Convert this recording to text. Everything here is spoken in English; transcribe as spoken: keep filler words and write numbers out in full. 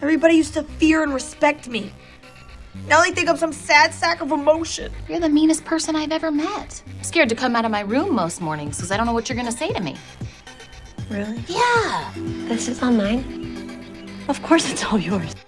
Everybody used to fear and respect me. Now they think I'm some sad sack of emotion. You're the meanest person I've ever met. I'm scared to come out of my room most mornings because I don't know what you're gonna say to me. Really? Yeah. This is all mine? Of course it's all yours.